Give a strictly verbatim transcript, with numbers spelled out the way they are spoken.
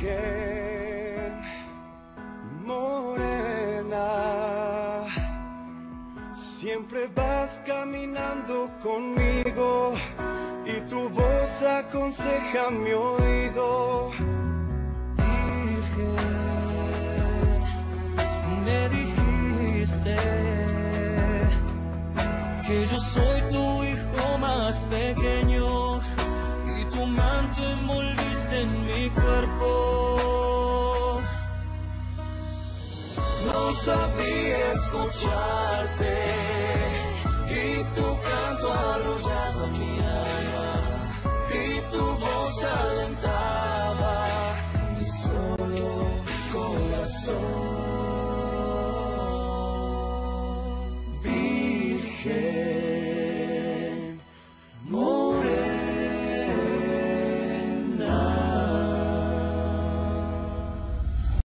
Virgen morena, siempre vas caminando conmigo y tu voz aconseja mi oído. Virgen, me dijiste que yo soy tu hijo más pequeño y tu manto envolviste en mi cuerpo. No sabía escucharte,